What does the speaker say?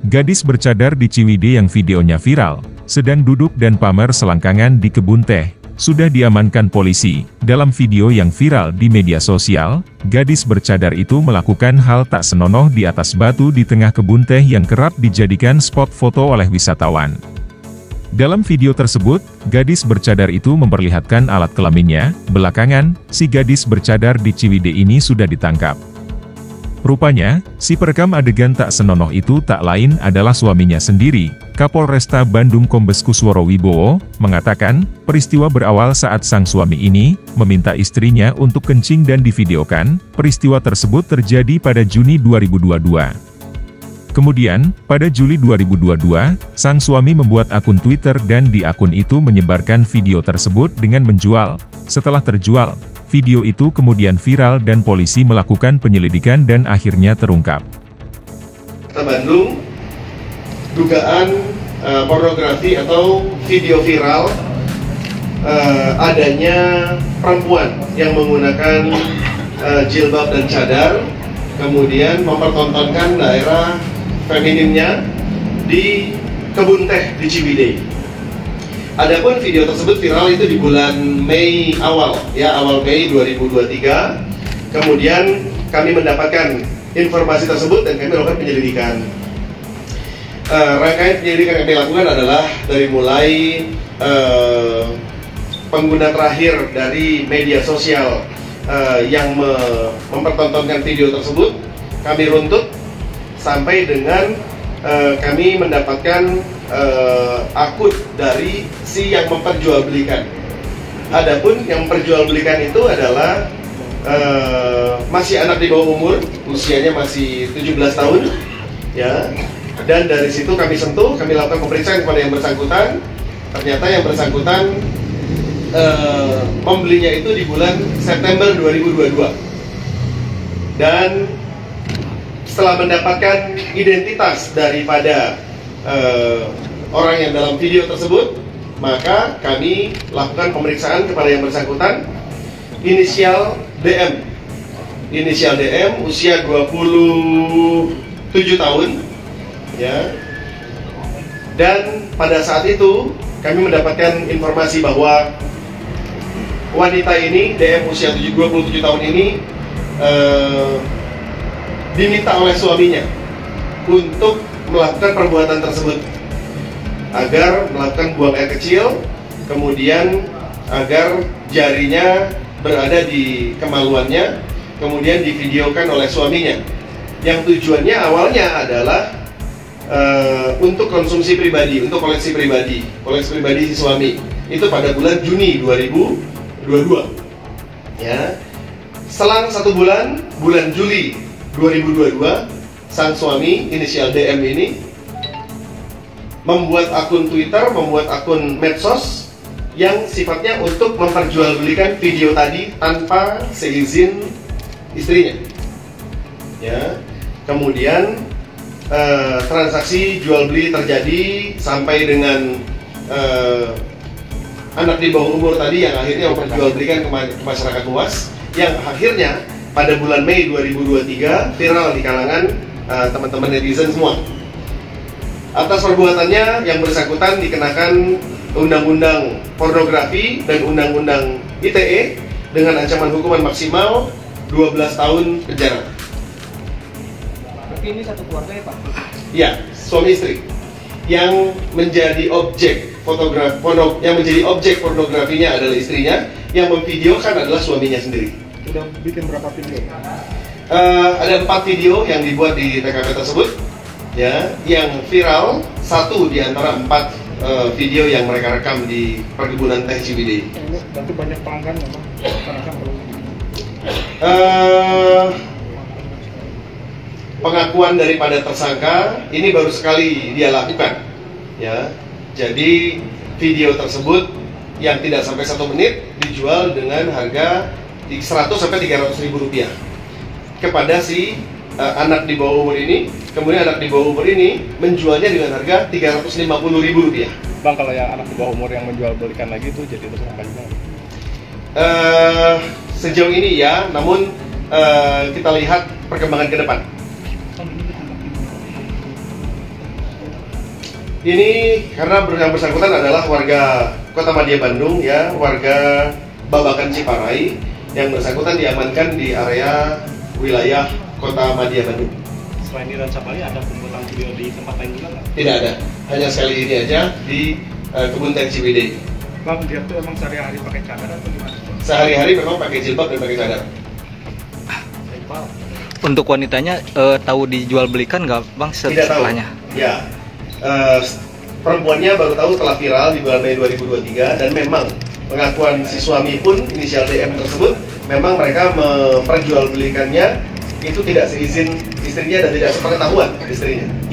Gadis bercadar di Ciwidey yang videonya viral, sedang duduk dan pamer selangkangan di kebun teh, sudah diamankan polisi. Dalam video yang viral di media sosial, gadis bercadar itu melakukan hal tak senonoh di atas batu di tengah kebun teh yang kerap dijadikan spot foto oleh wisatawan. Dalam video tersebut, gadis bercadar itu memperlihatkan alat kelaminnya. Belakangan, si gadis bercadar di Ciwidey ini sudah ditangkap. Rupanya, si perekam adegan tak senonoh itu tak lain adalah suaminya sendiri. Kapolresta Bandung Kombes Kusworo Wibowo mengatakan, peristiwa berawal saat sang suami ini meminta istrinya untuk kencing dan divideokan. Peristiwa tersebut terjadi pada Juni 2022. Kemudian, pada Juli 2022, sang suami membuat akun Twitter dan di akun itu menyebarkan video tersebut dengan menjual. Setelah terjual, video itu kemudian viral dan polisi melakukan penyelidikan dan akhirnya terungkap. Kota Bandung, dugaan pornografi atau video viral adanya perempuan yang menggunakan jilbab dan cadar, kemudian mempertontonkan daerah femininnya di kebun teh di Ciwidey. Adapun video tersebut viral itu di bulan Mei awal Mei 2023. Kemudian kami mendapatkan informasi tersebut dan kami melakukan penyelidikan. Rangkaian penyelidikan yang kami lakukan adalah dari mulai pengguna terakhir dari media sosial yang mempertontonkan video tersebut, kami runtut sampai dengan kami mendapatkan akun dari si yang memperjualbelikan. Adapun yang memperjualbelikan itu adalah masih anak di bawah umur, usianya masih 17 tahun, ya. Dan dari situ kami sentuh, kami lakukan pemeriksaan kepada yang bersangkutan. Ternyata yang bersangkutan membelinya itu di bulan September 2022. Dan setelah mendapatkan identitas daripada orang yang dalam video tersebut, maka kami lakukan pemeriksaan kepada yang bersangkutan. Inisial DM, usia 27 tahun, ya. Dan pada saat itu kami mendapatkan informasi bahwa wanita ini, DM usia 27 tahun ini, diminta oleh suaminya untuk melakukan perbuatan tersebut, agar melakukan buang air kecil, kemudian agar jarinya berada di kemaluannya, kemudian divideokan oleh suaminya. Yang tujuannya awalnya adalah untuk konsumsi pribadi, untuk koleksi pribadi si suami. Itu pada bulan Juni 2022. Ya. Selang 1 bulan, bulan Juli 2022, sang suami inisial DM ini membuat akun Twitter, membuat akun medsos yang sifatnya untuk memperjualbelikan video tadi tanpa seizin istrinya. Ya. Kemudian transaksi jual beli terjadi sampai dengan anak di bawah umur tadi yang akhirnya memperjualbelikan ke masyarakat luas, yang akhirnya pada bulan Mei 2023 viral di kalangan teman-teman netizen semua. Atas perbuatannya yang bersangkutan dikenakan Undang-Undang Pornografi dan Undang-Undang ITE dengan ancaman hukuman maksimal 12 tahun penjara. Berarti ini satu keluarga ya Pak? Ya, suami istri. Yang menjadi objek yang menjadi objek pornografinya adalah istrinya, yang memvideokan adalah suaminya sendiri. Sudah bikin berapa video? Ada 4 video yang dibuat di TKP tersebut, ya, yang viral 1 di antara 4 video yang mereka rekam di perkebunan teh Ciwidey. Berarti banyak pelanggan memang. Pengakuan daripada tersangka ini baru sekali dia lakukan, ya. Jadi video tersebut yang tidak sampai 1 menit dijual dengan harga 100 sampai 300 ribu rupiah kepada si anak di bawah umur ini. Kemudian anak di bawah umur ini menjualnya dengan harga 350 ribu rupiah. Bang, kalau yang anak di bawah umur yang menjual belikan lagi itu jadi tersangka juga? Sejauh ini ya, namun kita lihat perkembangan ke depan. Ini karena yang bersangkutan adalah warga Kota Madia Bandung ya, warga Babakan Ciparai. Yang bersangkutan diamankan di area wilayah Kota Madia Bandung. Selain di Rancapali ada pembuatan video di tempat lain juga nggak? Tidak ada, hanya sekali ini aja di Kebun Teh Ciwidey. Bang, dia tuh emang sehari-hari pakai cadar atau gimana? Sehari-hari memang pakai jilbab dan pakai cadar. Untuk wanitanya tahu dijual belikan nggak bang Tidak tahu. setelahnya? Ya, perempuannya baru tahu setelah viral di bulan Mei 2023 dan memang pengakuan si suami pun inisial DM tersebut memang mereka memperjualbelikannya itu tidak seizin istrinya dan tidak sepengetahuan istrinya.